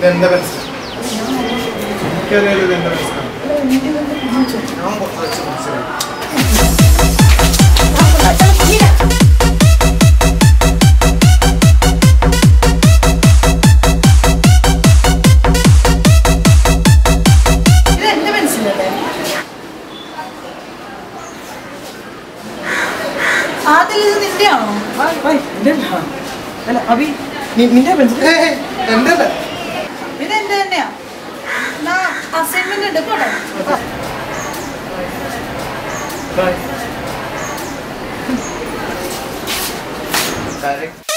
ഇതെന്റെ പെൻസിൽ. എനിക്കറിയാലോ ഇതെന്റെ പെൻസിലാണ്. ഞാൻ പുറത്ത് വെച്ച് മനസ്സിലായി. നിന്റെ പെൻസിൽ എന്റെ ഇതെന്റെ തന്നെയാ. അസൈൻമെന്റ് ഉണ്ട് പോട്ടെ.